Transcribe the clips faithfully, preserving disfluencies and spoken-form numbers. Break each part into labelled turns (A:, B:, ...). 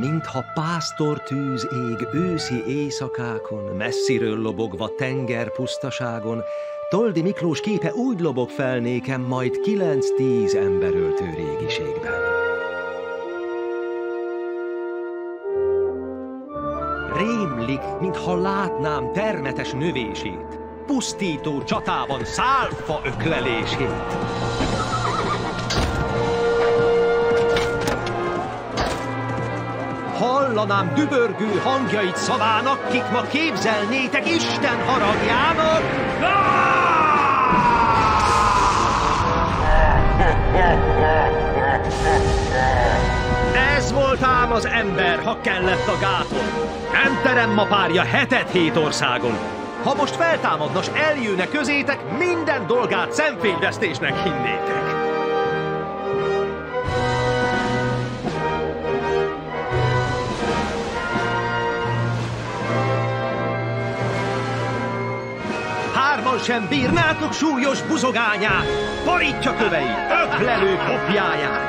A: Mintha pásztortűz ég őszi éjszakákon, messziről lobogva tenger pusztaságon, Toldi Miklós képe úgy lobog fel nékem, majd kilenc-tíz emberöltő régiségben. Rémlik, mintha látnám termetes növését, pusztító csatában szálfa öklelését. Hallanám dübörgő hangjait szavának, kik ma képzelnétek Isten haragjának. Ez volt ám az ember, ha kellett a gáton. Nem terem ma párja hetet hét országon. Ha most feltámadna, s eljönne közétek, minden dolgát szemfényvesztésnek hinnétek. Hárman sem bírnátok súlyos buzogányát, borítja köveit, öklelő kopjáját.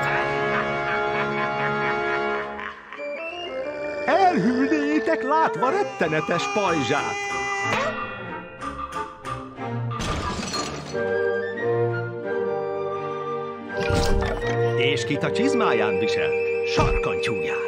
A: Elhűlnétek látva rettenetes pajzsát. És kit a csizmáján viselt? Sarkantyúját.